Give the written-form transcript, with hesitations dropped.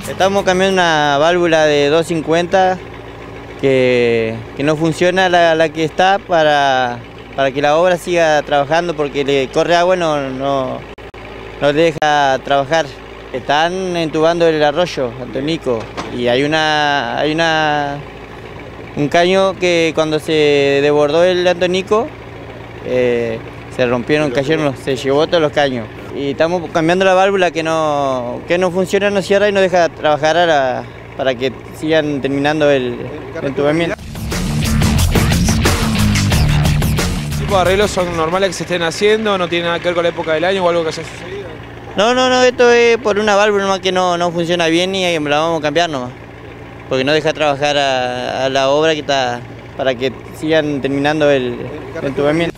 Estamos cambiando una válvula de 250 que no funciona la que está para que la obra siga trabajando, porque le corre agua, no deja trabajar. Están entubando el arroyo Antonico y hay un caño que cuando se desbordó el Antonico se rompieron, cayeron, se llevó todos los caños. Y estamos cambiando la válvula que no funciona, no cierra y no deja trabajar para que sigan terminando el entubamiento. ¿Qué tipo de arreglos son normales que se estén haciendo? ¿No tiene nada que ver con la época del año o algo que haya sucedido? No, esto es por una válvula nomás que no funciona bien y la vamos a cambiar nomás. Porque no deja trabajar a la obra que está, para que sigan terminando el entubamiento.